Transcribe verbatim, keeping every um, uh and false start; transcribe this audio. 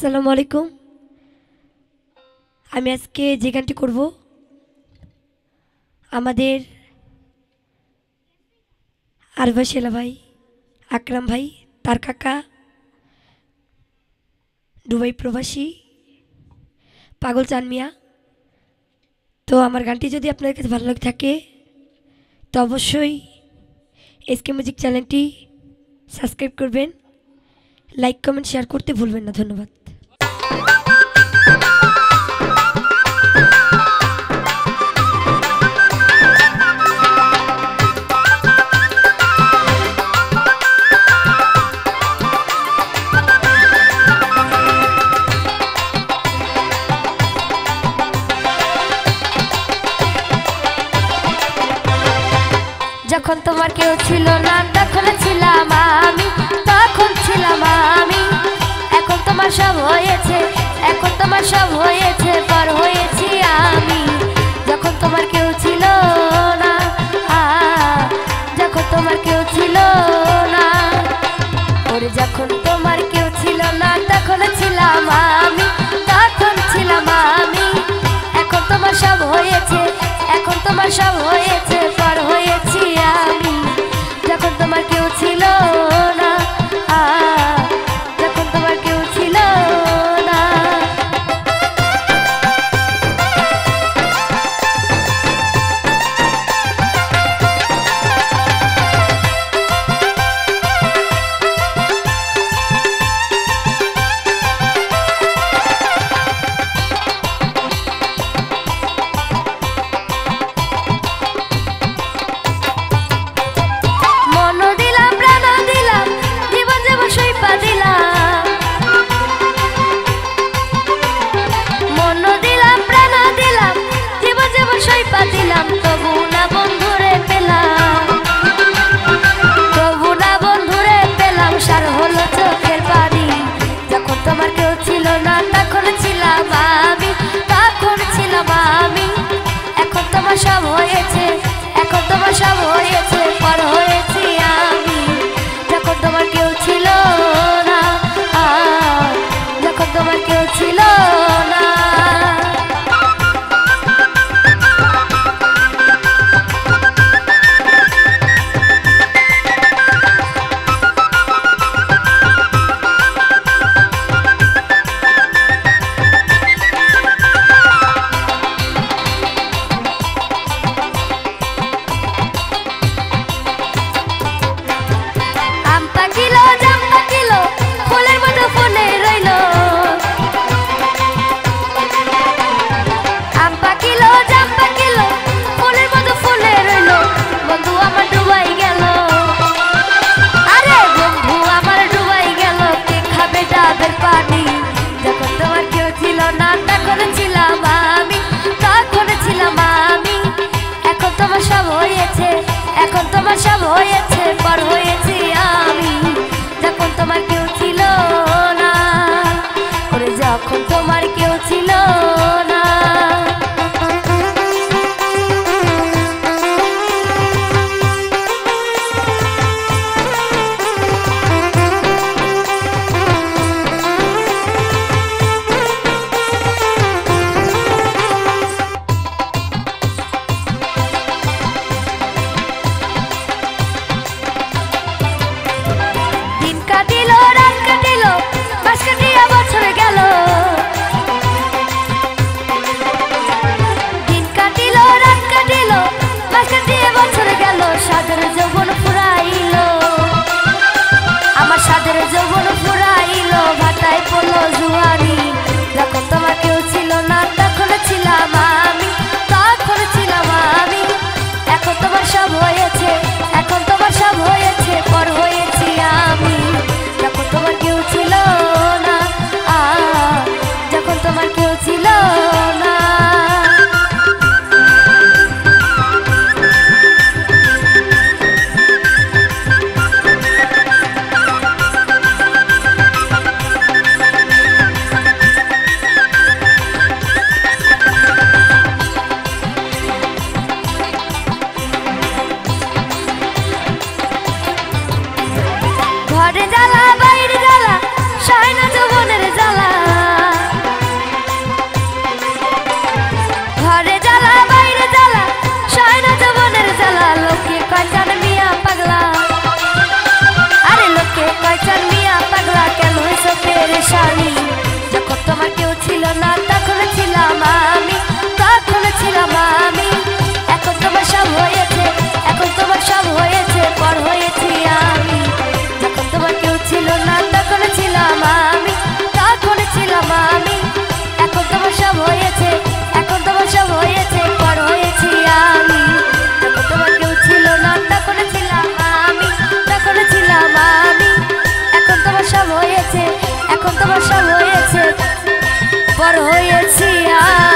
আসসালামু আলাইকুম। আমি আজকে যে গানটি করব আমাদের আরবা শেলা ভাই, আকরাম ভাই, তার কাকা, দুবাই প্রবাসী পাগল চান মিয়া। তো আমার গানটি যদি আপনাদের কাছে ভালো লাগে থাকে তো অবশ্যই এসকে মিউজিক চ্যানেলটি সাবস্ক্রাইব করবেন, লাইক কমেন্ট শেয়ার করতে ভুলবেন না। ধন্যবাদ। যখন তোমার কেউ ছিল না তখন ছিলাম আমি, তখন ছিলাম আমি। এখন তোমার সব হয়েছে, এখন তোমার সব হয়েছে, পর হয়েছি আমি। যখন তোমার কেউ ছিল না, যখন তোমার কেউ ছিল না, ওরে যখন তোমার কেউ ছিল না তখন ছিলাম আমি, তখন ছিলাম আমি। এখন তোমার সব হয়েছে, এখন তোমার সব হয়েছে, পর হয়েছি আমি। যখন তোমার কেউ ছিল না, যখন তোমার কেউ ছিল না। দিলাম তবু না বন্ধুরে পেলাম, তবু না বন্ধুরে পেলাম, সার হলো চোখের পানি। যখন তোমার কেউ ছিল না তখন ছিলাম আমি, তখন ছিলাম আমি। এখন তোমার সব হয়েছে, এখন তোমার সব হয়েছে, পর হয়েছি আমি। যখন তোমার কেউ ছিল না, যখন তোমার কেউ ছিল না। এখন তোমার সব হয়েছে, পর হয়েছি আমি। যখন তোমার কেউ ছিল না, ওরে যখন তোমার কেউ ছিল না। দিন কাটিল, রাত কাটিল, হয়েছে, এখন তোমার সব হয়েছে, বড় হয়েছি আর